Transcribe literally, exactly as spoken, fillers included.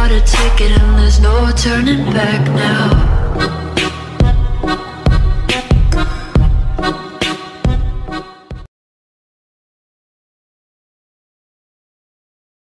bought a ticket and there's no turning back now.